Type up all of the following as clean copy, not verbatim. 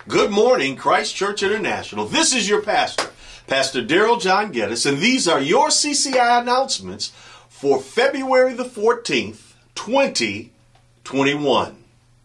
Good morning, Christ Church International. This is your pastor, Pastor Daryl John Geddes, and these are your CCI announcements for February the 14th, 2021.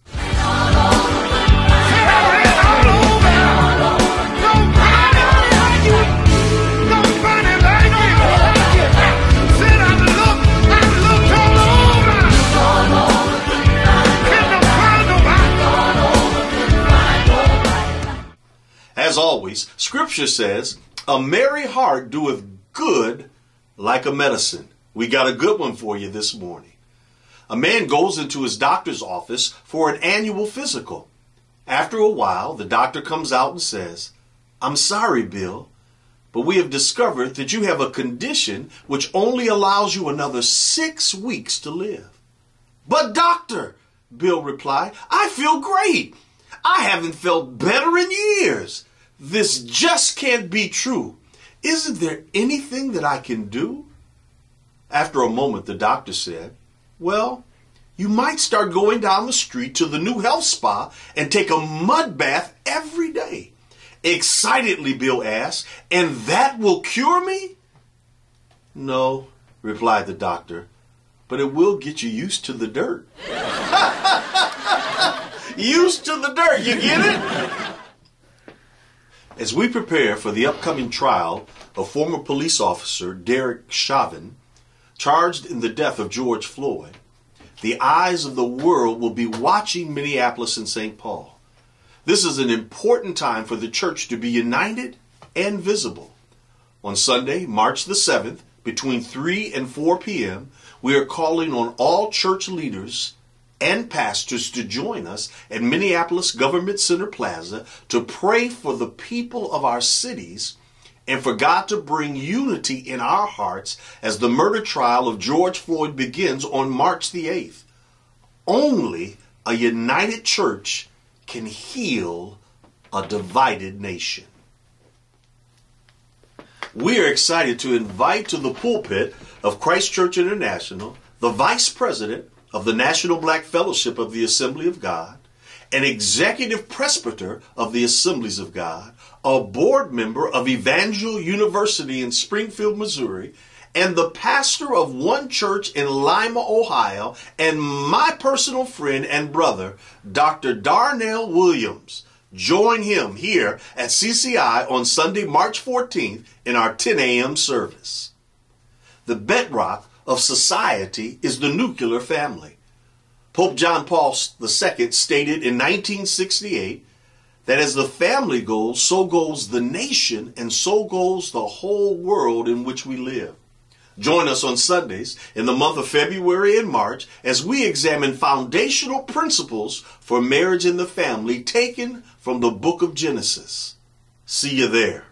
As always, Scripture says, a merry heart doeth good like a medicine. We got a good one for you this morning. A man goes into his doctor's office for an annual physical. After a while, the doctor comes out and says, I'm sorry, Bill, but we have discovered that you have a condition which only allows you another 6 weeks to live. But doctor, Bill replied, I feel great. I haven't felt better in years. This just can't be true. Isn't there anything that I can do? After a moment, the doctor said, well, you might start going down the street to the new health spa and take a mud bath every day. Excitedly, Bill asked, and that will cure me? No, replied the doctor, but it will get you used to the dirt. Used to the dirt, you get it? As we prepare for the upcoming trial of former police officer Derek Chauvin, charged in the death of George Floyd, the eyes of the world will be watching Minneapolis and St. Paul. This is an important time for the church to be united and visible. On Sunday, March the 7th, between 3 and 4 p.m., we are calling on all church leaders and pastors to join us at Minneapolis Government Center Plaza to pray for the people of our cities and for God to bring unity in our hearts as the murder trial of George Floyd begins on March the 8th. Only a united church can heal a divided nation. We are excited to invite to the pulpit of Christ Church International the Vice President of the National Black Fellowship of the Assembly of God, an executive presbyter of the Assemblies of God, a board member of Evangel University in Springfield, Missouri, and the pastor of one church in Lima, Ohio, and my personal friend and brother, Dr. Darnell Williams. Join him here at CCI on Sunday, March 14th in our 10 a.m. service. The bedrock of society is the nuclear family. Pope John Paul II stated in 1968 that as the family goes, so goes the nation, and so goes the whole world in which we live. Join us on Sundays in the month of February and March as we examine foundational principles for marriage and the family taken from the book of Genesis. See you there.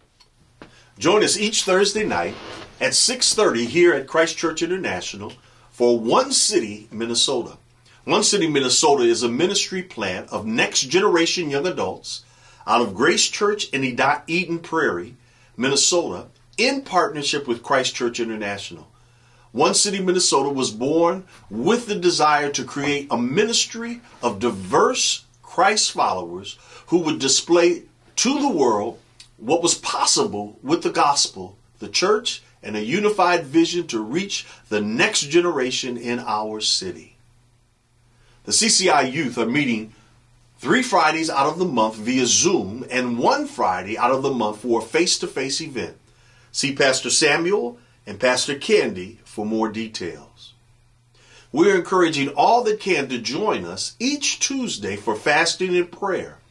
Join us each Thursday night at 6:30 here at Christ Church International for One City, Minnesota. One City, Minnesota is a ministry plant of next generation young adults out of Grace Church in Eden Prairie, Minnesota, in partnership with Christ Church International. One City, Minnesota was born with the desire to create a ministry of diverse Christ followers who would display to the world what was possible with the gospel, the church, and a unified vision to reach the next generation in our city. The CCI youth are meeting 3 Fridays out of the month via Zoom and 1 Friday out of the month for a face-to-face event. See Pastor Samuel and Pastor Candy for more details. We're encouraging all that can to join us each Tuesday for fasting and prayer.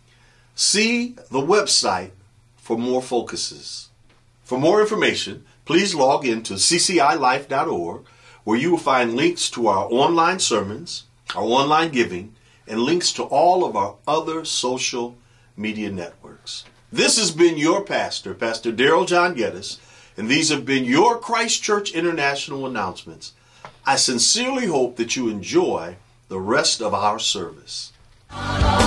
See the website for more focuses. For more information, please log into ccilife.org, where you will find links to our online sermons, our online giving, and links to all of our other social media networks. This has been your pastor, Pastor Daryl John Geddes, and these have been your Christ Church International announcements. I sincerely hope that you enjoy the rest of our service.